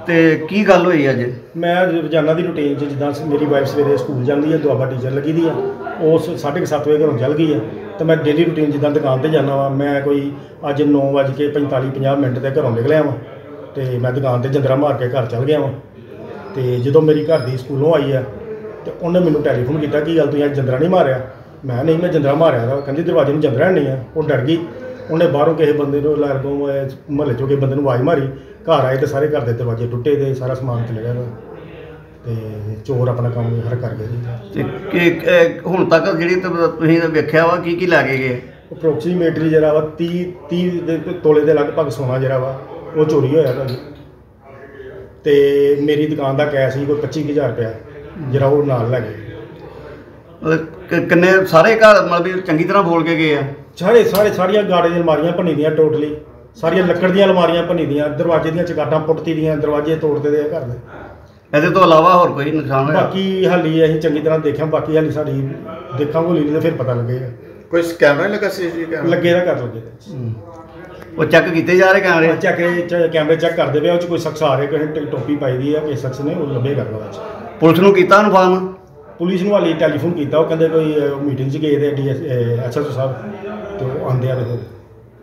ਤੇ ਕੀ ਗੱਲ ਹੋਈ ਅੱਜ? मैं रोजाना की रूटीन जिदा मेरी वाइफ सवेरे स्कूल जाती है, दुआबा टीचर लगी दी है, उस 7:30 बजे घरों चल गई है। तो मैं डेली रूटीन जिदा दुकान पर जाना वा, मैं कोई अज 9:45-50 घरों निकलिया वा, तो मैं दुकान पर जंदरा मार के घर चल गया वा। तो जो मेरी घर की स्कूलों आई है तो उन्हें मैंने टैलीफोन किया कि गल तू अज जंदरा नहीं मारिया। मैं नहीं, मैं जंदरा मारिया था। कहती दरवाजे में जंदरा नहीं है। वो डर गई, उन्हें बाहरों किसी बंदे लगों महल्ले चों किसी बंदे आवाज़ मारी, घर आए तो सारे घर के दरवाजे टुटे थे, सारा समान चले गया तो चोर अपना काम हर कर गए। हुण तक जी तुसीं वेख्या वा की लैके गए? अप्रोक्सीमेटली जरा वा 30 तोले के लगभग सोना जरा वा वो चोरी होया भाजी। तो मेरी दुकान का कैश ही कोई 25,000 रुपया जरा वो नाल लै गए। किन्ने सारे घर मतलब चंगी तरह बोल के गए? सारिया गाड़े दी अलमारियां भनी दियां, टोटली सारिया लकड़ दी अलमारियां भनी दियां, दरवाजे दी चगाटां पुट्टी दियां, दरवाजे तोड़ते दे घर दे। ये तो अलावा होर कोई नुकसान होया? बाकी हाली असीं चंगी तरह देखा, बाकी हाली साडी देखांगे ली तो फिर पता लगेगा। कोई कैमरा लगा सीसीटीवी कैमरा लगे दा कर लगे वो चेक किए जा रहे कैमरे? कैमरे चेक करते पे, कुछ शख्स आ रहे, किसी टोपी पाई दी है, किस शख्स ने वो लभे करना। पुलिस नूं कीता इन्फॉर्म? पुलिस नूं हाली टैलीफोन किया, वो कहते कोई मीटिंग च गए थे SHO साहब, तो आंदे आ फिर।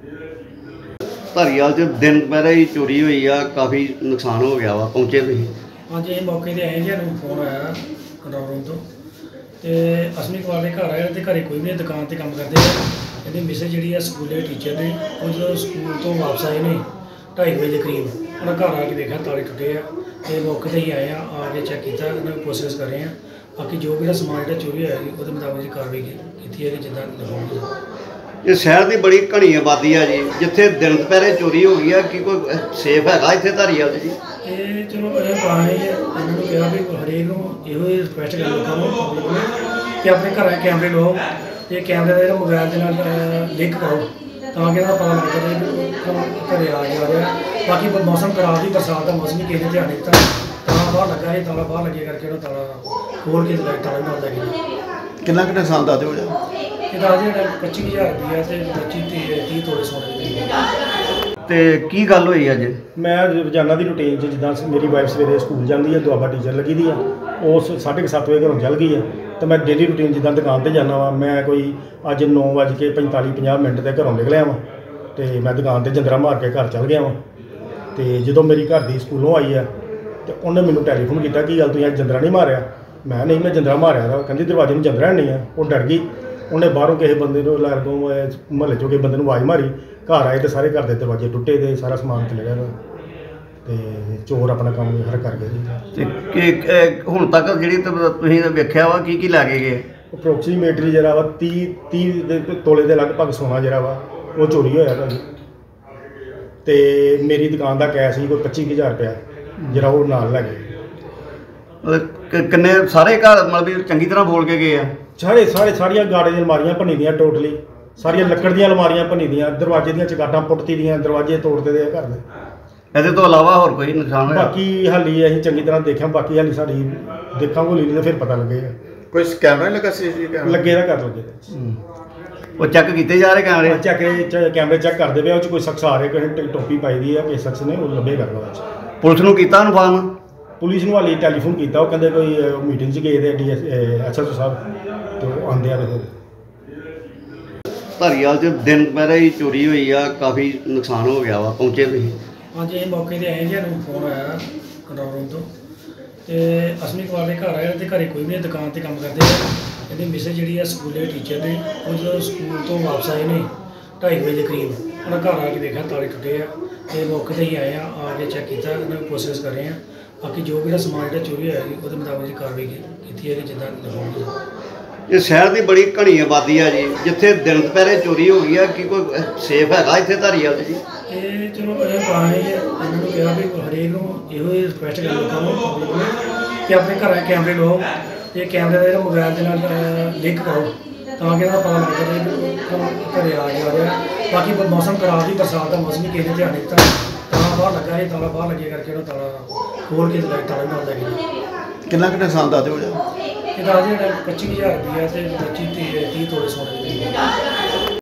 धारीवाल च दिन दुपहरे ही चोरी हुई आ, काफ़ी नुकसान हो गया वा, पहुँचे तुसीं? हाँ जी, मौके पर आए जी, फोन आया कंट्रोल रूम तो अश्विनी कुमार के घर आए तो घरें कोई भी दुकान पर काम करते हैं। इहदी मिसेज जी स्कूले टीचर ने, वो जो स्कूल तो वापस आए ने 2:30 बजे के करीब, उन्हें घर आके देखा ताले टुटे हैं। तो मौके पर ही आए हैं, आके चेक किया, उन्हें कोशिश कर रहे हैं। बाकी जो भी समान जो चोरी होया वो मुताबिक कार्रवाई की है कि जिदा दिखाऊंगे। ये शहर की बड़ी घनी आबादी है जी, जिथे दिन दुपहरे चोरी हो गई है, कि कोई सेफ है इतने धारीवाल जी? ये चलो पुराने इन्होंने कहा भी हरेक यो रिक्वेस्ट कर लोगों को कि अपने घर कैमरे लो, तो कैमरे का मोबाइल के लिंक करो, ताकि पता लग सके घरे आ जा रहा है। बाकी मौसम खराब ही, बरसात का मौसम ही, किसी ने ध्यान नहीं दिता, ताला बाहर लगा है, ताला बाहर लगे करके ताला खोल के ताला मार लगे। कितना नुकसान दस हो जाए? ये दस 25,000 रुपया तो 30 तोले सोने। तो की गल हुई अज? मैं रोजाना की रूटीन जिदा मेरी वाइफ सवेरे स्कूल जाती है, दुआबा टीचर लगी दी है, उस 7:30 बजे घरों चल गई है। तो मैं डेली रूटीन जिदा दुकान पर जाना वा, मैं कोई अज 9:45-50 घरों निकलिया वा, तो मैं दुकान पर जंदरा मार के घर चल गया वा। तो जो मेरी घर की स्कूलों आई है तो उन्हें मैंने टैलीफोन किया कि गल तू अज जंदरा नहीं मारिया। मैं नहीं, मैं जंदरा मारिया था। कहती दरवाजे में जंदरा नहीं है। वो डर गई, उन्हें बाहरों किसी बंदे लगों महल्ले चों किसी बंदे आवाज़ मारी, घर आए तो सारे घर के दरवाजे टुटे थे, सारा समान चले गया तो चोर अपना काम हर कर गए। हुण तक जी तुसीं वेख्या वा की लैके गए? अप्रोक्सीमेटली जरा वा 30 तोले के लगभग सोना जरा वा वो चोरी होया भाजी। तो मेरी दुकान का कैश ही कोई 25,000 रुपया जरा वो नाल लै गए। किन्ने सारे घर मतलब चंगी तरह बोल के गए? सारिया गाड़े दी अलमारियां भनी दियां, टोटली सारिया लकड़ दी अलमारियां भनी दियां, दरवाजे दी चगाटां पुट्टी दियां, दरवाजे तोड़ते दे घर दे। ये तो अलावा होर कोई नुकसान होया? बाकी हाली असीं चंगी तरह देखा, बाकी हाली साडी देखांगे ली तो फिर पता लगेगा। कोई कैमरा लगा सीसीटीवी कैमरा लगे दा कर लगे। वो चेक किए जा रहे कैमरे? कैमरे चेक करते पे, कोई शख्स आ रहे, किसी टोपी पाई दी है, किस शख्स ने वो लभे करना। पुलिस नूं कीता इन्फॉर्म? पुलिस नूं हाली टैलीफोन किया, वो कहते कोई मीटिंग च गए थे SHO साहब, तो आंदे आ फिर। धारीवाल च दिन दुपहरे ही चोरी हुई आ, काफ़ी नुकसान हो गया वा, पहुँचे तुसीं? हाँ जी, मौके पर आए जी, फोन आया कंट्रोल रूम तो अश्विनी कुमार के घर आए तो घरें कोई भी दुकान पर काम करते हैं। इहदी मिसेज जी स्कूले टीचर ने, वो जो स्कूल तो वापस आए ने 2:30 बजे के करीब, उन्हें घर आके देखा ताले टुटे हैं। तो मौके पर ही आए हैं, आके चेक किया, उन्हें कोशिश कर रहे हैं। बाकी जो भी समान जो चोरी होया वो मुताबिक कार्रवाई की है कि जिदा दिखाऊंगे। ये शहर की बड़ी घनी आबादी है जी, जिथे दिन दुपहरे चोरी हो गई है, कि कोई सेफ है इतने धारीवाल जी? ये चलो पुराने इन्होंने कहा भी हरेक यो रिक्वेस्ट कर लोगों को कि अपने घर कैमरे लो, तो कैमरे का मोबाइल के लिंक करो, ताकि पता लग सके घरे आ जा रहा है। बाकी मौसम खराब ही, बरसात का मौसम ही, किसी ने ध्यान नहीं दिता, ताला बाहर लगा है, ताला बाहर लगे करके ताला खोल के ताला मार लगे। कितना नुकसान दस हो जाए? ये दस 25,000 रुपया तो 30 तोले सोने।